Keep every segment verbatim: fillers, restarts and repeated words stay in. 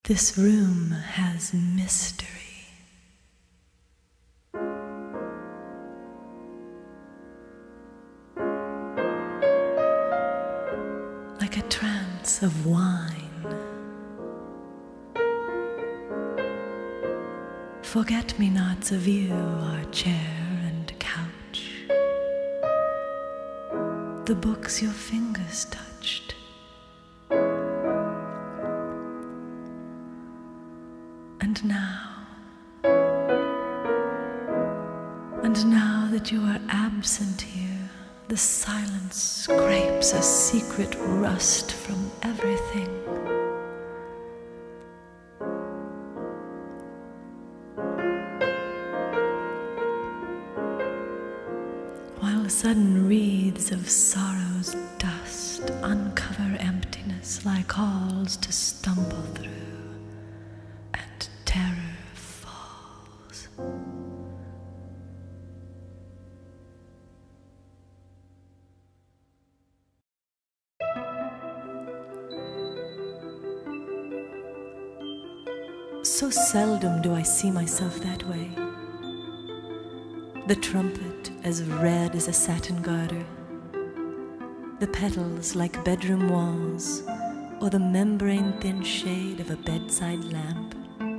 This room has mystery. Like a trance of wine. Forget-me-nots of you are chair and couch. The books your fingers touched. And now, and now that you are absent here, the silence scrapes a secret rust from everything. While sudden wreaths of sorrow's dust uncover emptiness like halls to stumble through. Terror falls. So seldom do I see myself that way. The trumpet as red as a satin garter, the petals like bedroom walls, or the membrane-thin shade of a bedside lamp.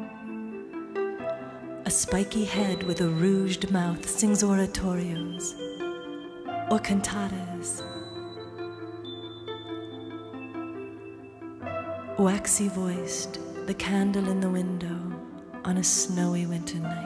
A spiky head with a rouged mouth sings oratorios or cantatas. Waxy-voiced, the candle in the window on a snowy winter night.